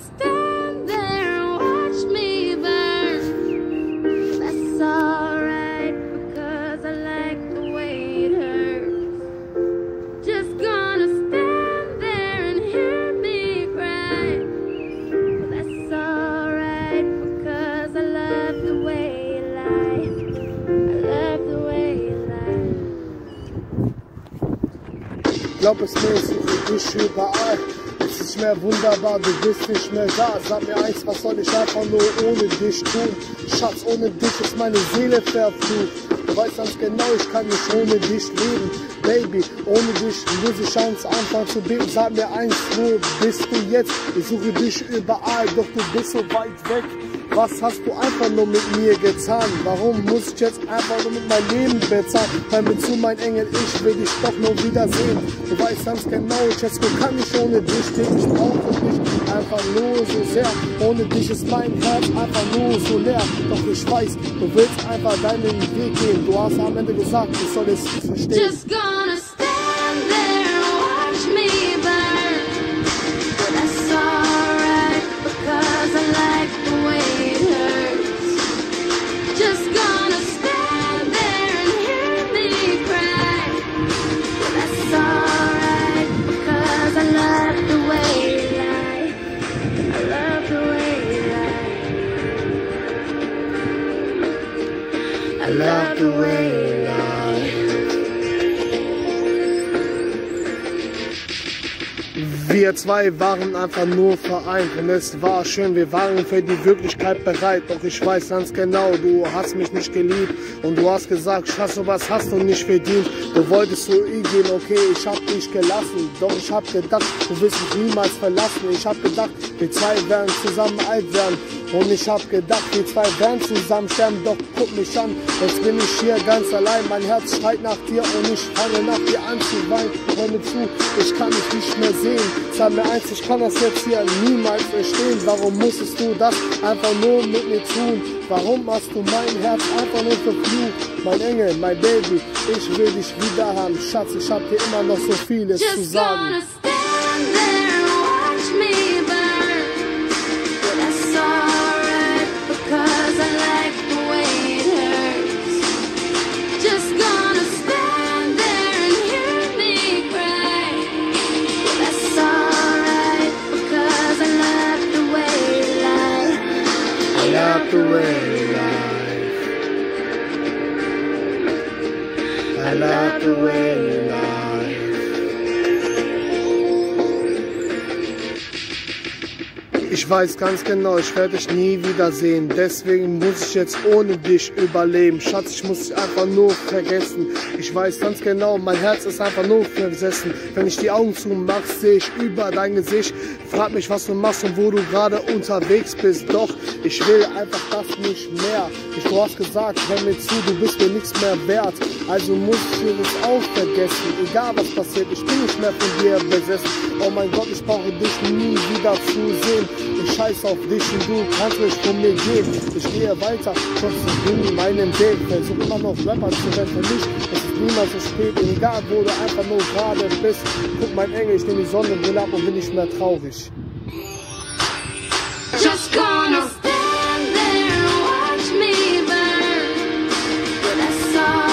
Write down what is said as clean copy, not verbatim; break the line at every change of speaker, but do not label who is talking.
stand there and watch me burn. That's alright because I like the way it hurts. Just gonna stand there and hear me cry. That's alright because I love the way you lie. I love the way you lie.
Glaub es mir, ich suche dich überall. Es ist nicht mehr wunderbar, du bist nicht mehr da. Sag mir eins, was soll ich einfach nur ohne dich tun? Schatz, ohne dich ist meine Seele verflucht. Du weißt ganz genau, ich kann nicht ohne dich leben. Baby, ohne dich muss ich ans Anfang zu beten. Sag mir eins, wo bist du jetzt? Ich suche dich überall, doch du bist so weit weg. Was hast du einfach nur mit mir getan? Warum muss ich jetzt einfach nur mit meinem Leben bezahlen? Hör mir zu, mein Engel, ich will dich doch nur wiedersehen. Du weißt ganz genau, Cesco kann nicht ohne dich stehen. Ich brauche dich einfach nur so sehr. Ohne dich ist mein Herz einfach nur so leer. Doch ich weiß, du willst einfach deinen Weg gehen. Du hast am Ende gesagt, ich soll es verstehen.
Just gonna stand there and watch me burn. But that's alright because I like the way it hurts. Just gonna stand there and hear me cry. But that's alright because I love the way you lie. I love the way you lie. I love the way you lie.
Wir zwei waren einfach nur vereint und es war schön, wir waren für die Wirklichkeit bereit. Doch ich weiß ganz genau, du hast mich nicht geliebt und du hast gesagt, Schatz, sowas hast du nicht verdient. Du wolltest so gehen, okay, ich hab dich gelassen. Doch ich hab gedacht, du wirst mich niemals verlassen. Ich hab gedacht, wir zwei werden zusammen alt werden. Und ich hab gedacht, wir zwei werden zusammen sterben. Doch guck mich an, jetzt bin ich hier ganz allein. Mein Herz schreit nach dir und ich fange nach dir an zu weinen. Hör mir zu, ich kann dich nicht mehr sehen. Sag mir eins, ich kann das jetzt hier niemals verstehen. Warum musstest du das einfach nur mit mir tun? Warum hast du mein Herz einfach nur verflucht? Mein Engel, mein Baby, ich will dich wieder haben. Schatz, ich hab dir immer noch so vieles zu sagen. The way life, I love the way life. Ich weiß ganz genau, ich werde dich nie wiedersehen. Deswegen muss ich jetzt ohne dich überleben. Schatz, ich muss dich einfach nur vergessen. Ich weiß ganz genau, mein Herz ist einfach nur versessen. Wenn ich die Augen zumache, sehe ich über dein Gesicht. Frag mich, was du machst und wo du gerade unterwegs bist. Doch ich will einfach das nicht mehr. Du hast gesagt, hör mir zu, du bist mir nichts mehr wert. Also muss ich dir das auch vergessen. Egal was passiert, ich bin nicht mehr von dir besessen. Oh mein Gott, ich brauche dich nie wieder zu sehen. Ich scheiß auf dich und du kannst nicht von mir gehen. Ich gehe weiter, trotzdem in meinem Weg. Versuch immer noch Rapper zu werden. Für mich es ist niemals so spät. Egal wo du einfach nur gerade bist. Guck mein Engel, ich nehme die Sonnenbrille ab und bin nicht mehr traurig.
Just gonna stand there and watch me burn. But that's all.